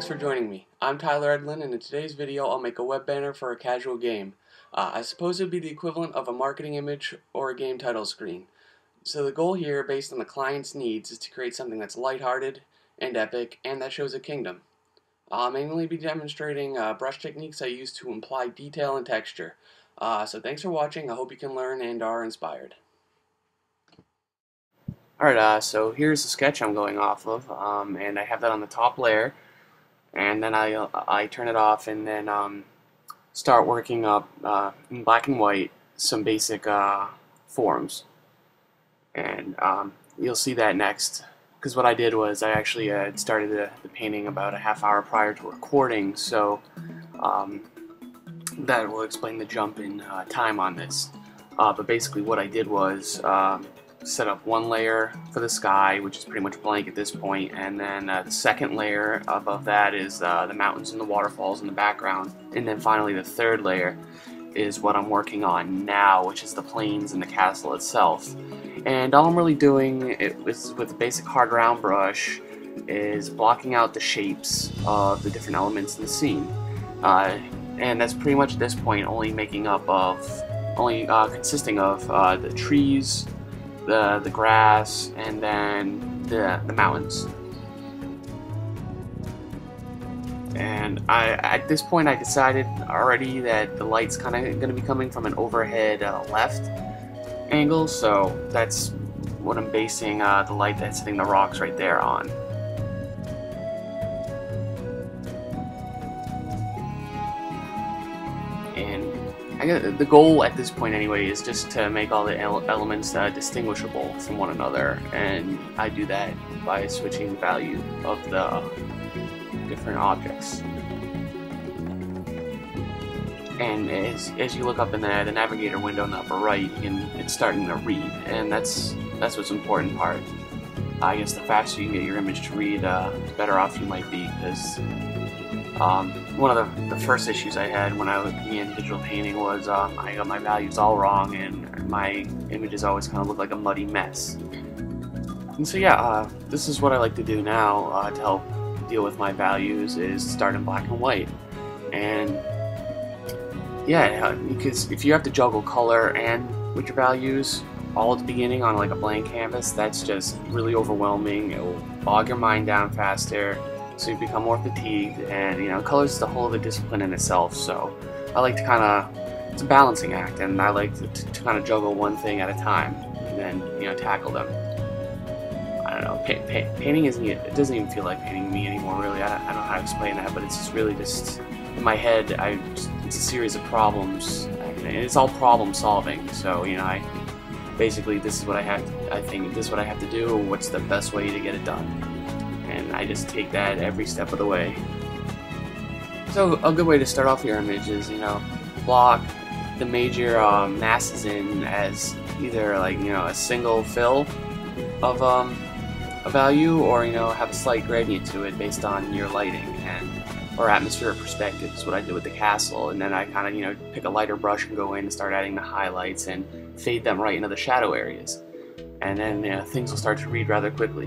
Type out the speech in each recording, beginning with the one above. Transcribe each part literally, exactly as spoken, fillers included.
thanks for joining me. I'm Tyler Edlin, and in today's video I'll make a web banner for a casual game. Uh, I suppose it would be the equivalent of a marketing image or a game title screen. So the goal here, based on the client's needs, is to create something that's lighthearted and epic, and that shows a kingdom. I'll mainly be demonstrating uh, brush techniques I use to imply detail and texture. Uh, so thanks for watching. I hope you can learn and are inspired. Alright, uh, so here's the sketch I'm going off of, um, and I have that on the top layer, and then I, uh, I turn it off and then um, start working up uh, in black and white some basic uh, forms. And um, you'll see that next, because what I did was I actually uh, started the, the painting about a half hour prior to recording, so um, that will explain the jump in uh, time on this. Uh, but basically what I did was um, set up one layer for the sky, which is pretty much blank at this point, and then uh, the second layer above that is uh, the mountains and the waterfalls in the background, and then finally the third layer is what I'm working on now, which is the plains and the castle itself. And all I'm really doing it is, with a basic hard round brush, is blocking out the shapes of the different elements in the scene, uh, and that's pretty much at this point only making up of only uh, consisting of uh, the trees, the the grass, and then the the mountains. And I at this point I decided already that the light's kind of going to be coming from an overhead uh, left angle, so that's what I'm basing uh, the light that's hitting the rocks right there on. And I got, the goal at this point anyway is just to make all the ele elements uh, distinguishable from one another, and I do that by switching the value of the different objects. And as, as you look up in the, the navigator window in the upper right, you can, it's starting to read, and that's that's what's important part. I guess the faster you can get your image to read, uh, the better off you might be, because um, one of the, the first issues I had when I began digital painting was um, I got my values all wrong, and my images always kind of look like a muddy mess. And so yeah, uh, this is what I like to do now uh, to help deal with my values, is start in black and white. And yeah, because if you have to juggle color and with your values all at the beginning on like a blank canvas, that's just really overwhelming. It will bog your mind down faster, so you become more fatigued, and you know, color is the whole other discipline in itself. So I like to kind of, it's a balancing act, and I like to, to, to kind of juggle one thing at a time, and then you know, tackle them. I don't know, pa pa painting isn't, it doesn't even feel like painting to me anymore, really. I don't, I don't know how to explain that, but it's just really just, in my head, I just, it's a series of problems, and it's all problem solving. So, you know, I, basically this is what I have to, I think this is what I have to do, what's the best way to get it done. And I just take that every step of the way. So a good way to start off your image is, you know, block the major um, masses in as either like, you know, a single fill of um, a value, or you know, have a slight gradient to it based on your lighting and or atmospheric perspective is what I did with the castle. And then I kind of, you know, pick a lighter brush and go in and start adding the highlights and fade them right into the shadow areas, and then you know, things will start to read rather quickly.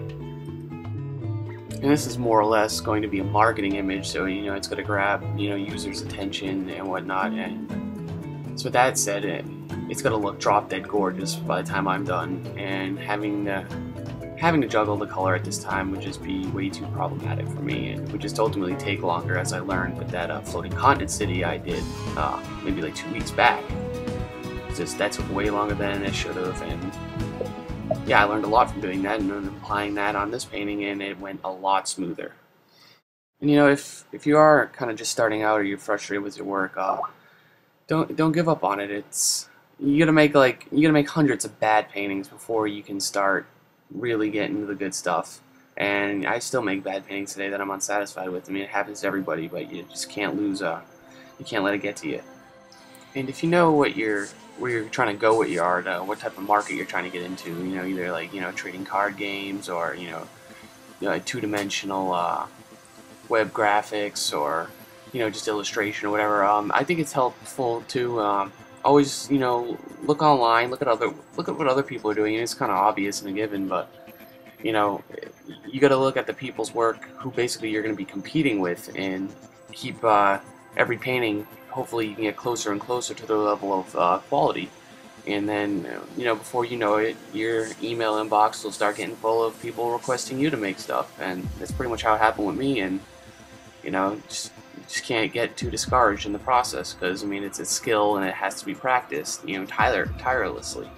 And this is more or less going to be a marketing image, so you know, it's going to grab, you know, users' attention and whatnot. And so with that said, it, it's going to look drop dead gorgeous by the time I'm done, and having the having to juggle the color at this time would just be way too problematic for me, and would just ultimately take longer, as I learned with that uh, floating continent city I did uh, maybe like two weeks back. It's just that took way longer than it should have, and yeah, I learned a lot from doing that, and then applying that on this painting, and it went a lot smoother. And you know, if if you are kind of just starting out, or you're frustrated with your work, uh, don't don't give up on it. It's you gotta make like you gotta make hundreds of bad paintings before you can start really get into the good stuff. And I still make bad paintings today that I'm unsatisfied with. I mean, it happens to everybody, but you just can't lose uh you can't let it get to you. And if you know what you're where you're trying to go with your art, uh, what type of market you're trying to get into, you know, either like, you know, trading card games, or you know, you know two-dimensional uh, web graphics, or you know, just illustration or whatever, um, I think it's helpful to um, always, you know, look online, look at other, look at what other people are doing. It's kind of obvious and a given, but you know, you got to look at the people's work who basically you're going to be competing with, and keep uh, every painting. Hopefully, you can get closer and closer to their level of uh, quality. And then, you know, before you know it, your email inbox will start getting full of people requesting you to make stuff. And that's pretty much how it happened with me. And, you know, just, just can't get too discouraged in the process, because, I mean, it's a skill and it has to be practiced, you know, tire tirelessly.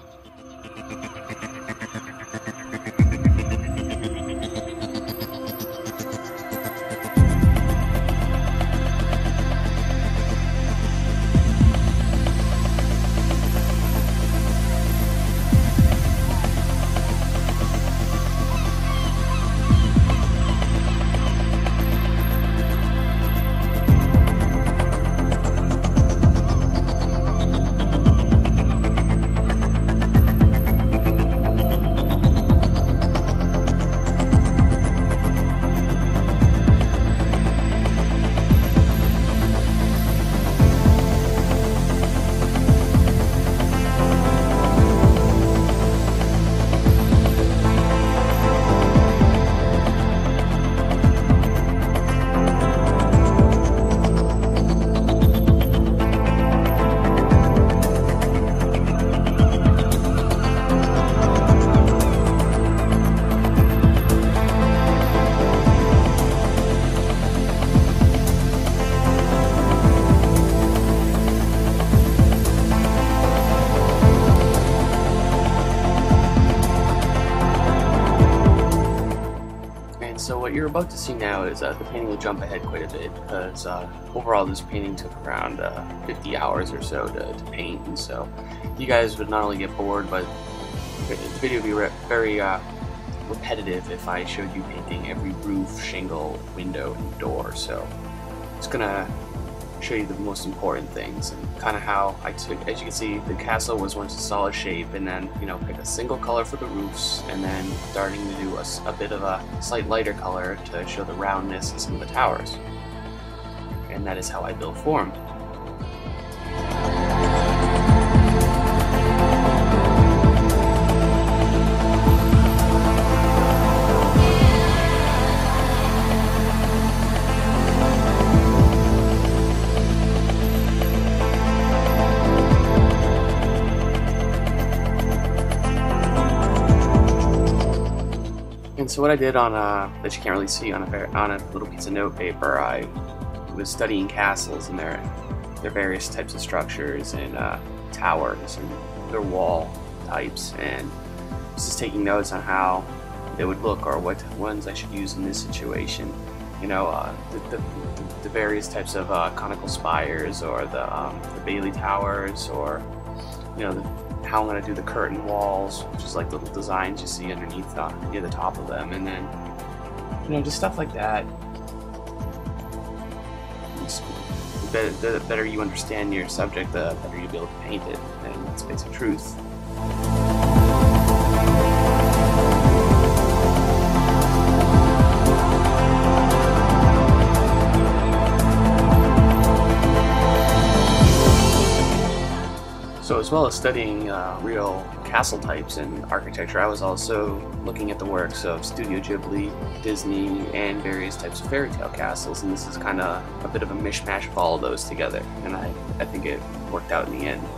So what you're about to see now is uh, the painting will jump ahead quite a bit, because uh, overall this painting took around uh, fifty hours or so to, to paint, and so you guys would not only get bored, but the video would be re very uh, repetitive if I showed you painting every roof, shingle, window, and door. So it's gonna show you the most important things, and kind of how I took, as you can see, the castle was once a solid shape, and then, you know, pick a single color for the roofs, and then starting to do a, a bit of a slight lighter color to show the roundness of some of the towers. And that is how I build form. And so what I did on a, that you can't really see on a, on a little piece of note paper, I was studying castles and their, their various types of structures and uh, towers and their wall types, and just taking notes on how they would look or what ones I should use in this situation. You know, uh, the, the, the various types of uh, conical spires, or the, um, the Bailey towers, or, you know, the, how I'm going to do the curtain walls, which is like little designs you see underneath, uh, near the top of them, and then, you know, just stuff like that. The, the better you understand your subject, the better you'll be able to paint it, and that's basic truth. So as well as studying uh, real castle types and architecture, I was also looking at the works of Studio Ghibli, Disney, and various types of fairy tale castles, and this is kind of a bit of a mishmash of all of those together, and I, I think it worked out in the end.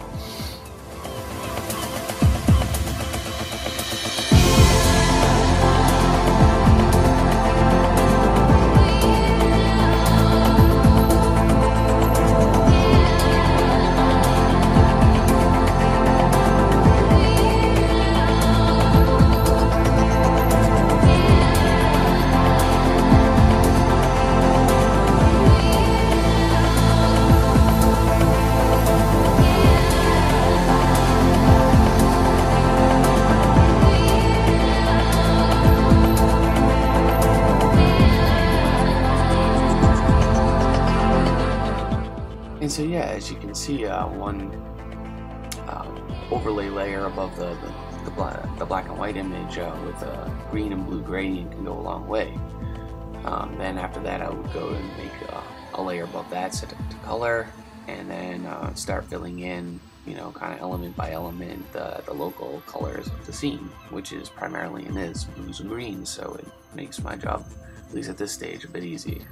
And so yeah, as you can see, uh, one uh, overlay layer above the, the, the, black, the black and white image uh, with a green and blue gradient can go a long way. Um, then after that I would go and make uh, a layer above that, set it to color, and then uh, start filling in you know, kind of element by element, uh, the local colors of the scene, which is primarily in this blues and greens, so it makes my job, at least at this stage, a bit easy.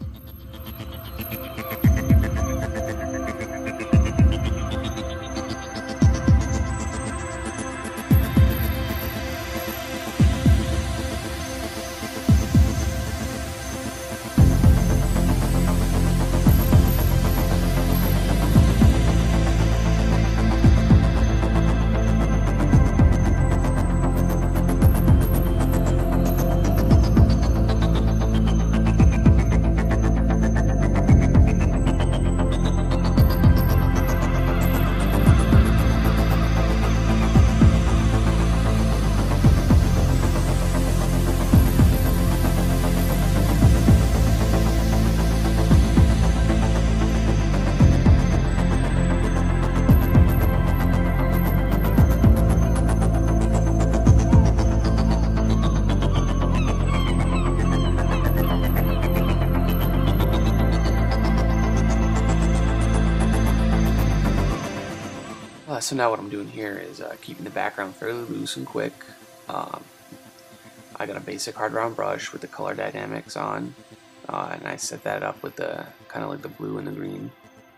Uh, so now what I'm doing here is uh, keeping the background fairly loose and quick. Um, I got a basic hard round brush with the color dynamics on, uh, and I set that up with the kind of like the blue and the green,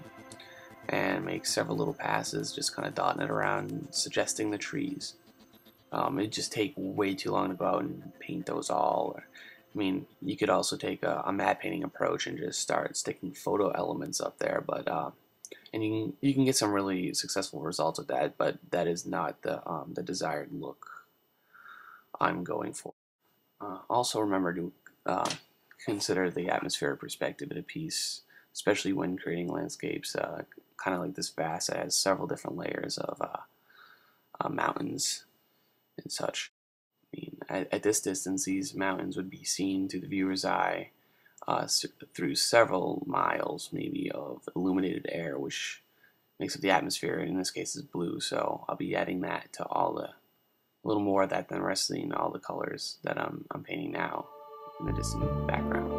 and make several little passes, just kind of dotting it around, suggesting the trees. Um, it'd just take way too long to go out and paint those all. I mean, you could also take a, a matte painting approach and just start sticking photo elements up there, but uh, and you can you can get some really successful results with that, but that is not the um, the desired look I'm going for. Uh, also, remember to uh, consider the atmospheric perspective of a piece, especially when creating landscapes, uh, kind of like this vast that has several different layers of uh, uh, mountains and such. I mean, at, at this distance, these mountains would be seen to the viewer's eye uh, through several miles, maybe, of illuminated air, which makes up the atmosphere. In this case, is blue. So I'll be adding that to all the, a little more of that than the rest of the, all the colors that I'm I'm painting now in the distant background.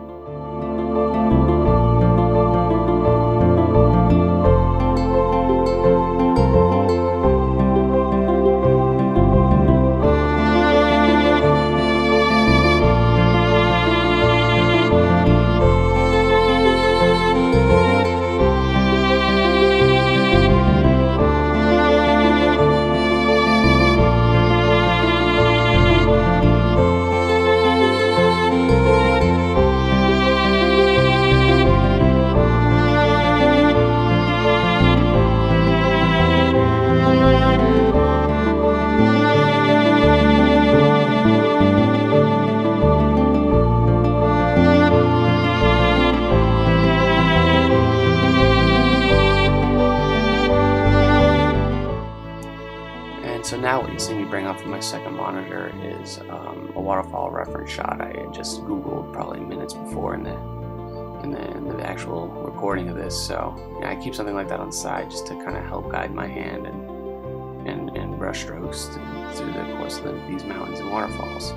So now what you see me bring up from my second monitor is um, a waterfall reference shot I had just Googled probably minutes before in the, in the, in the actual recording of this. So yeah, I keep something like that on the side just to kind of help guide my hand and, and, and brush strokes through the course of the, these mountains and waterfalls.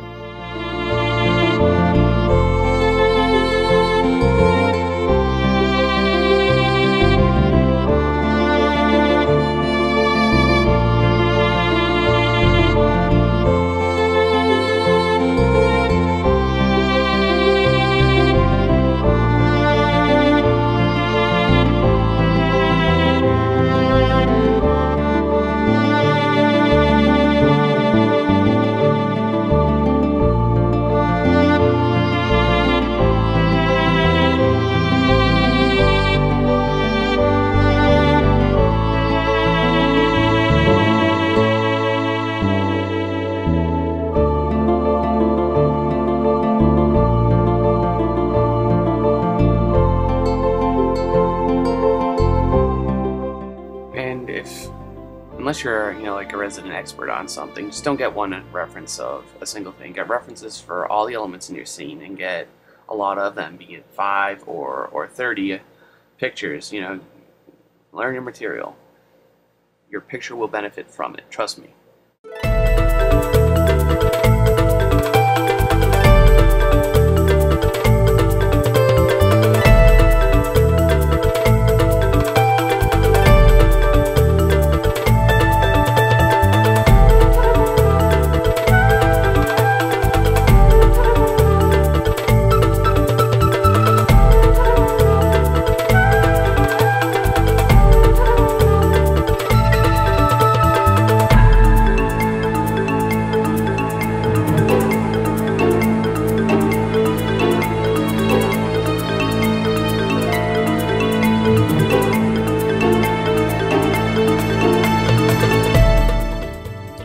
Unless you're, you know, like a resident expert on something, just don't get one reference of a single thing. Get references for all the elements in your scene and get a lot of them, be it five or, or thirty pictures. You know, learn your material. Your picture will benefit from it, trust me.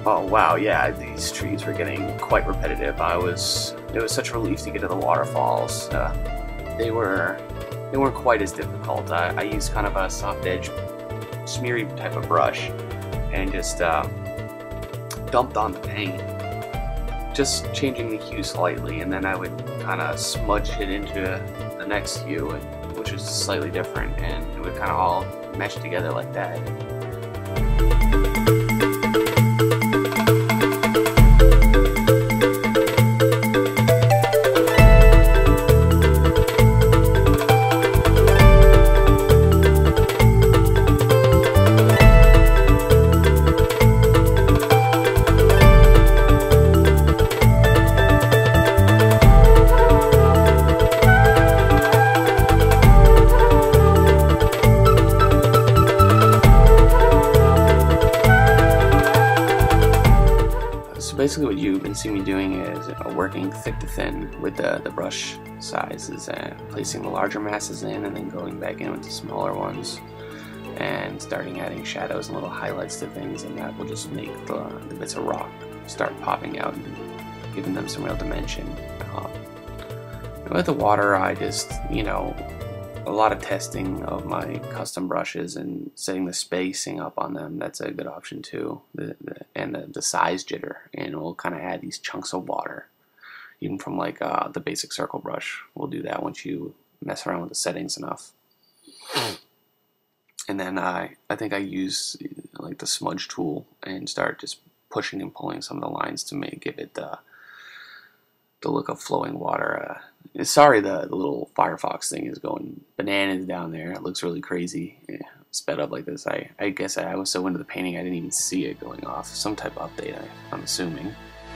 Oh wow, yeah, these trees were getting quite repetitive. I was, it was such a relief to get to the waterfalls. Uh, they were, they weren't quite as difficult. I, I used kind of a soft edge, smeary type of brush, and just uh, dumped on the paint, just changing the hue slightly, and then I would kind of smudge it into the next hue, which was slightly different, and it would kind of all mesh together like that. Basically what you've been seeing me doing is uh, working thick to thin with the, the brush size, is uh, placing the larger masses in and then going back in with the smaller ones and starting adding shadows and little highlights to things, and that will just make the, the bits of rock start popping out and giving them some real dimension. Um, with the water, I just, you know, a lot of testing of my custom brushes and setting the spacing up on them. That's a good option too. The, the, and the, the size jitter, and we'll kind of add these chunks of water, even from like uh, the basic circle brush. We'll do that once you mess around with the settings enough. And then I, I think I use like the smudge tool and start just pushing and pulling some of the lines to make give it the the look of flowing water. Uh, sorry, the, the little Firefox thing is going bananas down there. It looks really crazy. Yeah, sped up like this. I, I guess I was so into the painting I didn't even see it going off. Some type of update, I, I'm assuming.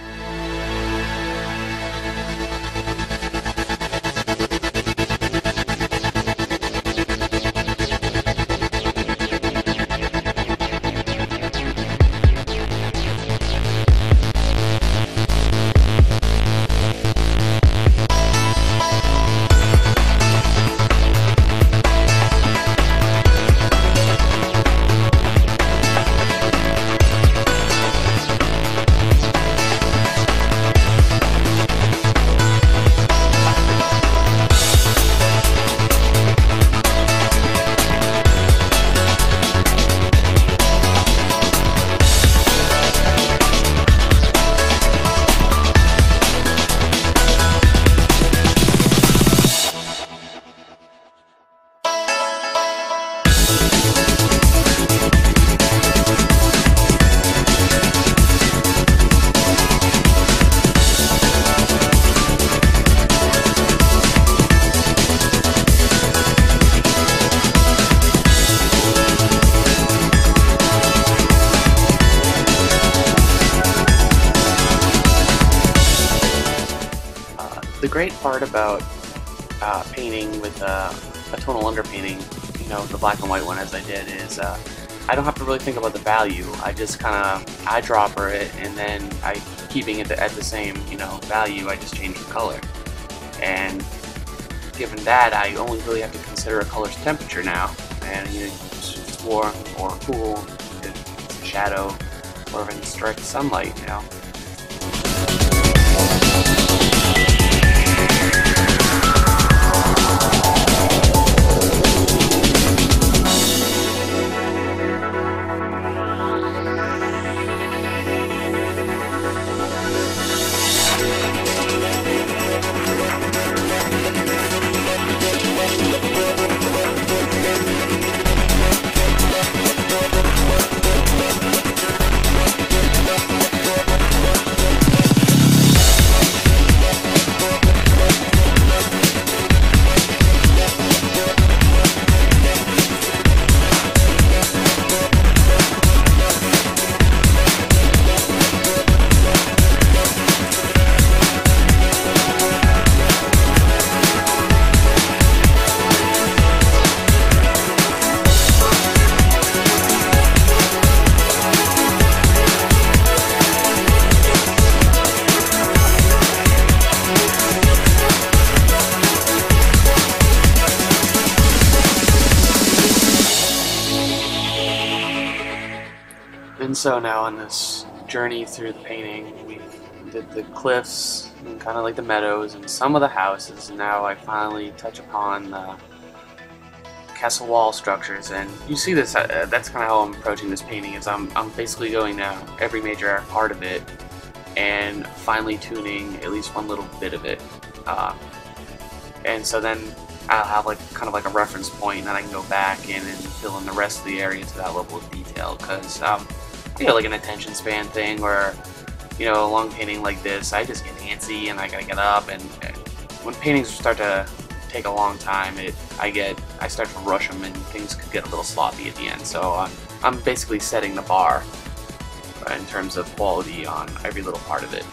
The great part about uh, painting with uh, a tonal underpainting, you know, the black and white one as I did, is uh, I don't have to really think about the value. I just kind of eyedropper it, and then I keeping it at the same, you know, value. I just change the color, and given that, I only really have to consider a color's temperature now, and you know, it's warm or cool, it's shadow, or even direct sunlight, you know. And so now in this journey through the painting. We did the cliffs and kind of like the meadows and some of the houses. Now I finally touch upon the castle wall structures, and you see this. Uh, that's kind of how I'm approaching this painting. Is I'm I'm basically going down every major part of it and finely tuning at least one little bit of it. Uh, and so then I'll have like kind of like a reference point, and then I can go back in and fill in the rest of the area to that level of detail. Because um, you know, like an attention span thing, where you know, a long painting like this, I just get antsy and I gotta get up. And, and when paintings start to take a long time, it I get I start to rush them, and things could get a little sloppy at the end. So I'm I'm basically setting the bar uh, in terms of quality on every little part of it.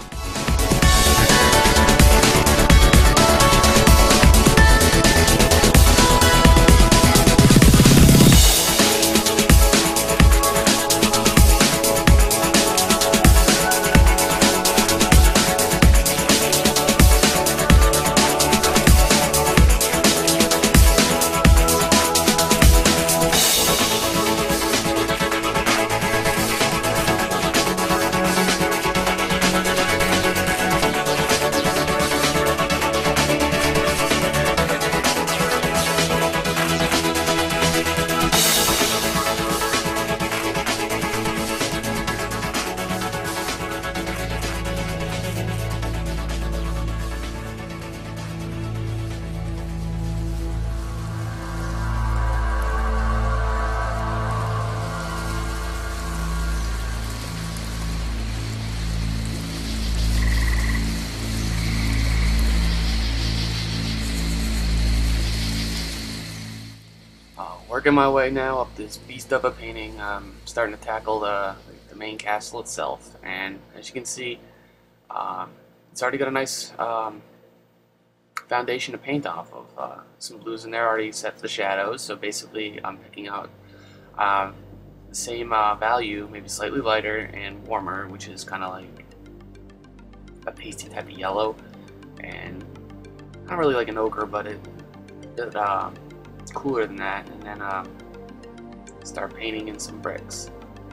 Working my way now up this beast of a painting. I'm starting to tackle the, the main castle itself, and as you can see, um, it's already got a nice um, foundation to paint off of. Uh, some blues in there already set for the shadows, so basically I'm picking out uh, the same uh, value, maybe slightly lighter and warmer, which is kind of like a pasty type of yellow, and not really like an ochre, but it, it uh, cooler than that, and then uh, start painting in some bricks.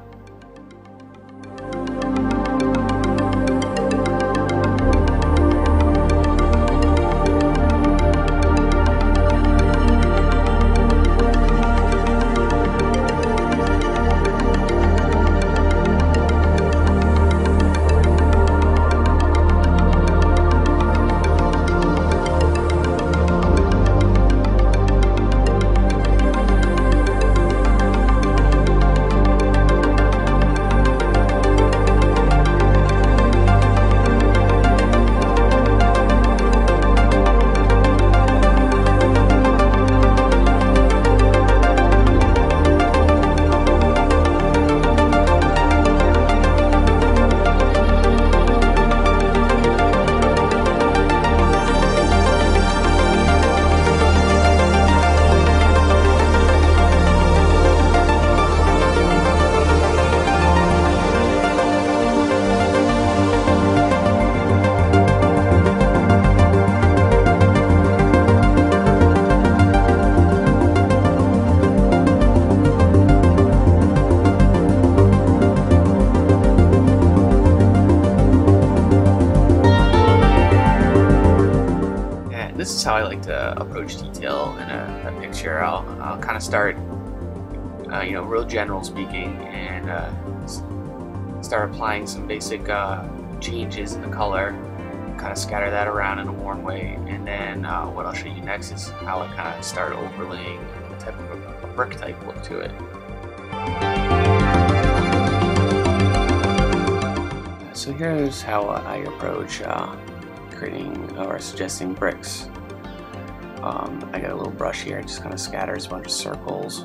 This is how I like to approach detail in a, a picture. I'll, I'll kind of start, uh, you know, real general speaking, and uh, start applying some basic uh, changes in the color, kind of scatter that around in a warm way, and then uh, what I'll show you next is how I kind of start overlaying a type of a, a brick type look to it. So here's how I approach uh, creating or suggesting bricks. Um, I got a little brush here, it just kind of scatters a bunch of circles.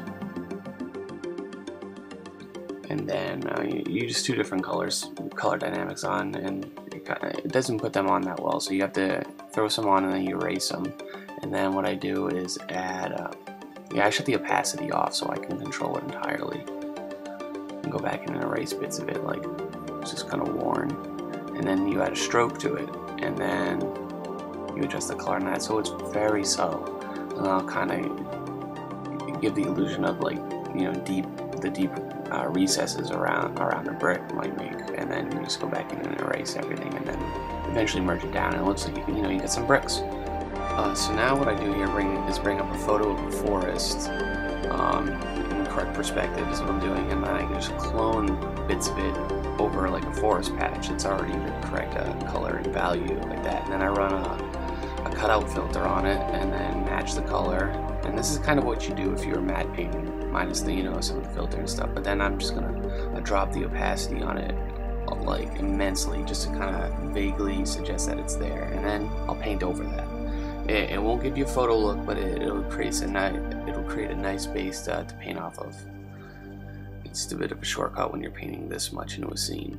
And then uh, you, you just do different colors, color dynamics on, and it, kinda, it doesn't put them on that well, so you have to throw some on and then you erase them. And then what I do is add, uh, yeah, I shut the opacity off so I can control it entirely. And go back and erase bits of it, like it's just kind of worn. And then you add a stroke to it, and then you adjust the color on that so it's very subtle, and I'll kind of give the illusion of, like, you know, deep the deep uh, recesses around around the brick might make, and then you just go back in and erase everything, and then eventually merge it down, and it looks like you can, you know, you get some bricks. Uh, so now what I do here bring, is bring up a photo of a forest um, in the correct perspective is what I'm doing, and then I can just clone bits of it over like a forest patch. It's already the correct uh, color and value like that, and then I run a, a cutout filter on it, and then match the color. And this is kind of what you do if you're matte painting, minus the, you know, some of the filter and stuff. But then I'm just gonna uh, drop the opacity on it like immensely, just to kind of vaguely suggest that it's there, and then I'll paint over that. It, it won't give you a photo look, but it, it'll create a nice, it'll create a nice base to, to paint off of. It's a bit of a shortcut when you're painting this much into a scene.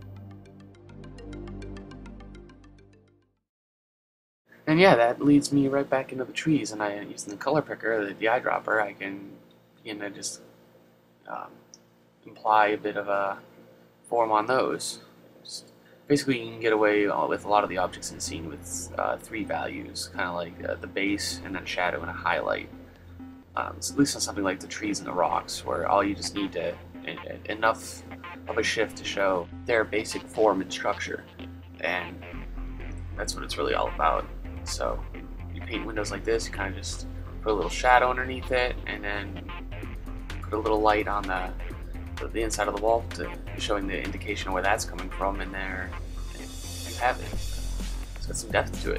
And yeah, that leads me right back into the trees, and I, using the color picker, the, the eyedropper, I can begin to just um, imply a bit of a form on those. Just basically, you can get away with a lot of the objects in the scene with uh, three values, kind of like uh, the base, and then a shadow and a highlight. Um, at least on something like the trees and the rocks, where all you just need to enough of a shift to show their basic form and structure, and that's what it's really all about. So you paint windows like this, you kind of just put a little shadow underneath it, and then put a little light on the the inside of the wall, to showing the indication of where that's coming from, and there you have it. It's got some depth to it.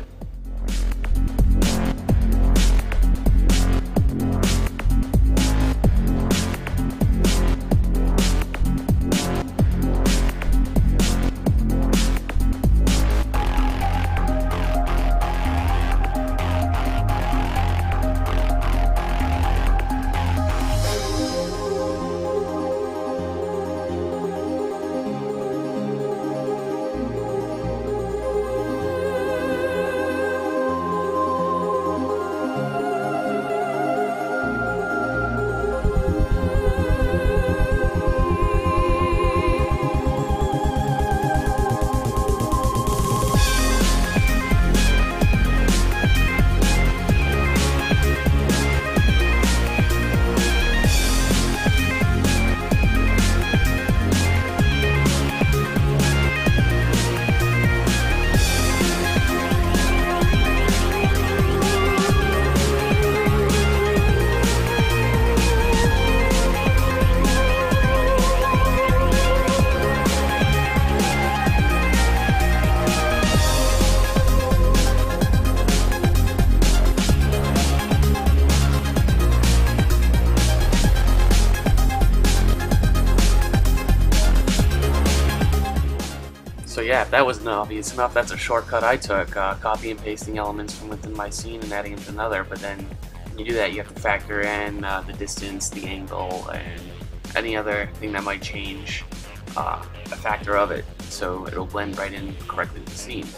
So yeah, if that wasn't obvious enough, that's a shortcut I took, uh, copy and pasting elements from within my scene and adding them to another. But then when you do that, you have to factor in uh, the distance, the angle, and any other thing that might change uh, a factor of it, so it'll blend right in correctly with the scene.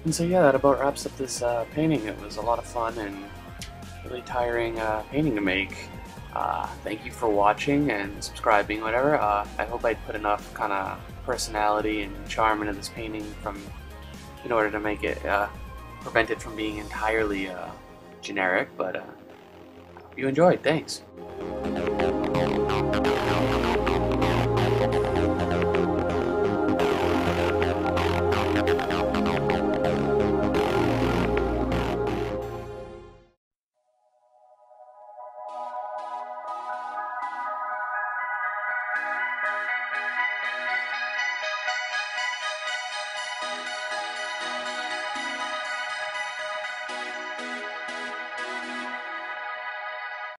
And so yeah, that about wraps up this uh, painting. It was a lot of fun and really tiring uh, painting to make. Uh, thank you for watching and subscribing, whatever. Uh, I hope I put enough kind of personality and charm into this painting from, in order to make it uh, prevent it from being entirely uh, generic. But uh, I hope you enjoyed. Thanks.